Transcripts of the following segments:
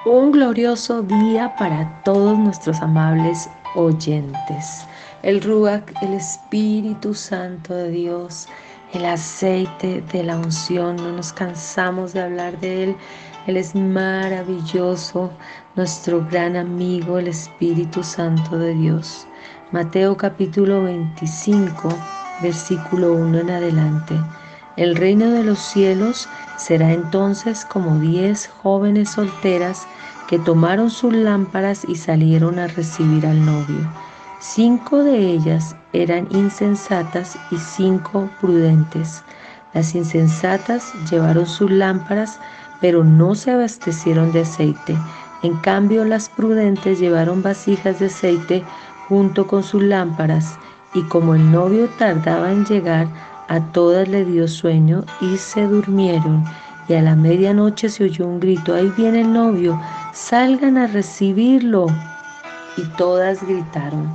Un glorioso día para todos nuestros amables oyentes. El Ruach, el Espíritu Santo de Dios, el aceite de la unción, no nos cansamos de hablar de Él. Él es maravilloso, nuestro gran amigo, el Espíritu Santo de Dios. Mateo capítulo 25, versículo 1 en adelante. El reino de los cielos será entonces como 10 jóvenes solteras que tomaron sus lámparas y salieron a recibir al novio. 5 de ellas eran insensatas y 5 prudentes. Las insensatas llevaron sus lámparas, pero no se abastecieron de aceite. En cambio, las prudentes llevaron vasijas de aceite junto con sus lámparas, y como el novio tardaba en llegar, a todas le dio sueño y se durmieron. Y a la medianoche se oyó un grito: ¡ahí viene el novio! ¡Salgan a recibirlo! Y todas gritaron,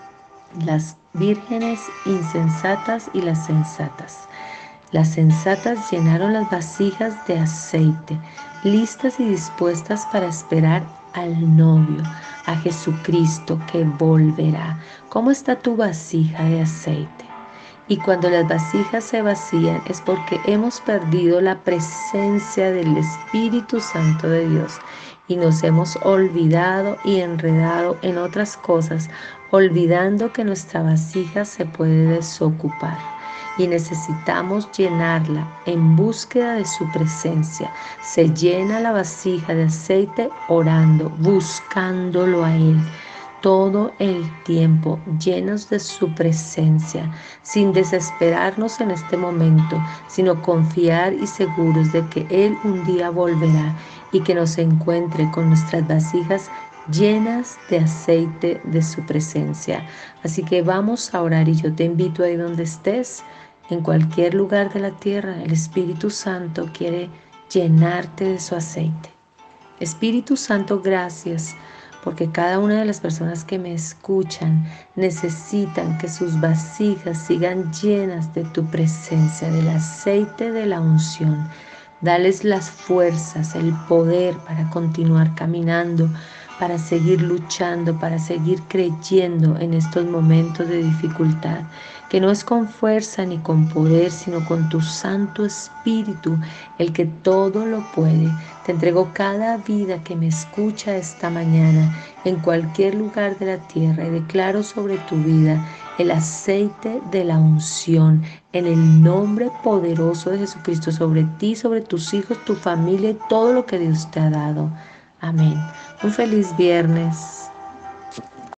las vírgenes insensatas y las sensatas. Las sensatas llenaron las vasijas de aceite, listas y dispuestas para esperar al novio, a Jesucristo que volverá. ¿Cómo está tu vasija de aceite? Y cuando las vasijas se vacían es porque hemos perdido la presencia del Espíritu Santo de Dios y nos hemos olvidado y enredado en otras cosas, olvidando que nuestra vasija se puede desocupar y necesitamos llenarla en búsqueda de su presencia. Se llena la vasija de aceite orando, buscándolo a Él todo el tiempo, llenos de su presencia, sin desesperarnos en este momento, sino confiar y seguros de que Él un día volverá y que nos encuentre con nuestras vasijas llenas de aceite de su presencia. Así que vamos a orar, y yo te invito ahí donde estés, en cualquier lugar de la tierra. El Espíritu Santo quiere llenarte de su aceite. Espíritu Santo, gracias, porque cada una de las personas que me escuchan necesitan que sus vasijas sigan llenas de tu presencia, del aceite de la unción. Dales las fuerzas, el poder para continuar caminando, para seguir luchando, para seguir creyendo en estos momentos de dificultad, que no es con fuerza ni con poder, sino con tu Santo Espíritu, el que todo lo puede. Te entrego cada vida que me escucha esta mañana en cualquier lugar de la tierra, y declaro sobre tu vida el aceite de la unción en el nombre poderoso de Jesucristo, sobre ti, sobre tus hijos, tu familia y todo lo que Dios te ha dado. Amén. Un feliz viernes.